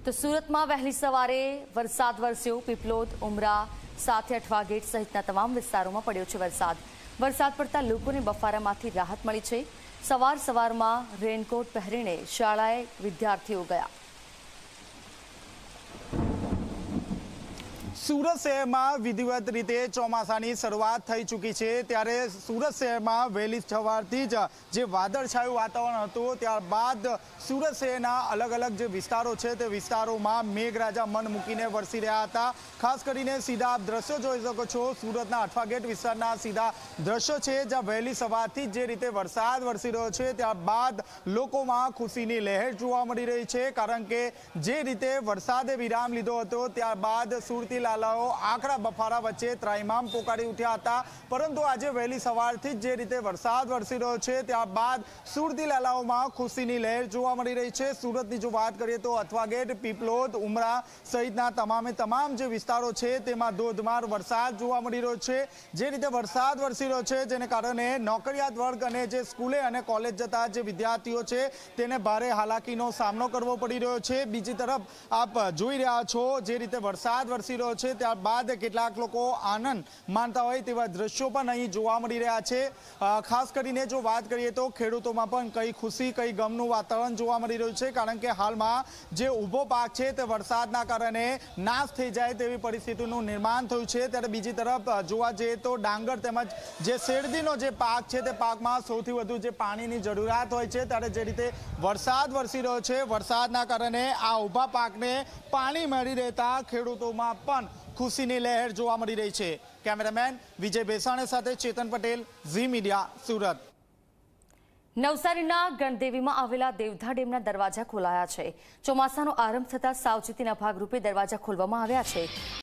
તો સુરતમાં વહેલી સવારે વરસાદ વરસ્યો। પીપલોદ, ઉમરા સાથે અઠવા ગેટ સહિતના તમામ વિસ્તારોમાં પડ્યો છે વરસાદ પડતા લોકોને બફારામાંથી રાહત મળી છે। સવારમાં રેનકોટ પહેરીને શાળાએ વિદ્યાર્થીઓ ગયા। સુરત શહેરમાં વિધિવત રીતે ચોમાસાની શરૂઆત થઈ ચૂકી છે, ત્યારે સુરત શહેરમાં વહેલી સવારથી જ જે વાદળછાયું વાતાવરણ હતું, ત્યારબાદ સુરત શહેરના અલગ અલગ જે વિસ્તારો છે તે વિસ્તારોમાં મેઘરાજા મન મૂકીને વરસી રહ્યા હતા। ખાસ કરીને સીધા આપ દ્રશ્યો જોઈ શકો છો, સુરતના અઠવા ગેટ વિસ્તારના સીધા દ્રશ્યો છે, જ્યાં વહેલી સવારથી જે રીતે વરસાદ વરસી રહ્યો છે, ત્યારબાદ લોકોમાં ખુશીની લહેર જોવા મળી રહી છે। કારણ કે જે રીતે વરસાદે વિરામ લીધો હતો, ત્યારબાદ સુરતી આકરા બફારા વચ્ચે ત્રાહિમામ પોકારી ઉઠ્યા હતા, પરંતુ આજે વહેલી સવારથી જે રીતે વરસાદ વરસી રહ્યો છે, ત્યારબાદ સુરતી લાલાઓમાં ખુશીની લહેર જોવા મળી રહી છે। સુરતની જો વાત કરીએ તો અઠવા ગેટ, પીપલોદ, ઉમરા સહિતના તમામ જે વિસ્તારો છે તેમાં ધોધમાર વરસાદ જોવા મળી રહ્યો છે। જે રીતે વરસાદ વરસી રહ્યો છે, જેને કારણે નોકરિયાત વર્ગ અને જે સ્કૂલે અને કોલેજ જતા જે વિદ્યાર્થીઓ છે તેને ભારે હાલાકીનો સામનો કરવો પડી રહ્યો છે। બીજી તરફ આપ જોઈ રહ્યા છો જે રીતે વરસાદ વરસી રહ્યો છે, ત્યારબાદ કેટલાક લોકો આનંદ માનતા હોય તેવા દ્રશ્યો પણ અહીં જોવા મળી રહ્યા છે। ખાસ કરીને જો વાત કરીએ તો ખેડૂતોમાં પણ કઈ ખુશી કઈ ગમનું વાતાવરણ જોવા મળી રહ્યું છે, કારણ કે હાલમાં જે ઊભો પાક છે તે વરસાદના કારણે નાશ થઈ જાય તેવી પરિસ્થિતિનું નિર્માણ થયું છે। ત્યારે બીજી તરફ જોવા જઈએ તો ડાંગર તેમજ જે શેરડીનો જે પાક છે તે પાકમાં સૌથી વધુ જે પાણીની જરૂરિયાત હોય છે, ત્યારે જે રીતે વરસાદ વરસી રહ્યો છે, વરસાદના કારણે આ ઊભા પાકને પાણી મળી રહેતા ખેડૂતોમાં પણ ખુશીની લહેર જોવા મળી રહી છે। કેમેરામેન વિજય બેસાણે સાથે ચેતન પટેલ, ઝી મીડિયા, સુરત। નવસારીના ગણદેવીમાં આવેલા દેવધા ડેમના દરવાજા ખોલાયા છે। ચોમાસાનો આરંભ થતાં સાવચેતીના ભાગરૂપે દરવાજા ખોલવામાં આવ્યા છે।